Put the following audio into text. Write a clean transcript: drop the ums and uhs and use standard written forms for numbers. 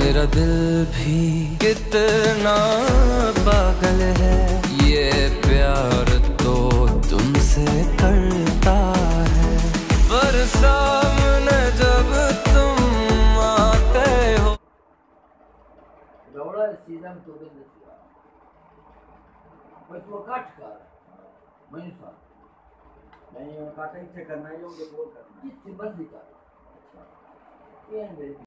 मेरा दिल भी कितना पागल है, ये प्यार तो तुमसे करता है, पर सामने जब तुम आते हो। Ahora decidam todo el deseo. Mas tu काट कर मैंने सुना नहीं काटा ही से करना है जो बोल करना है किस मर्जी का अच्छा ये मेरे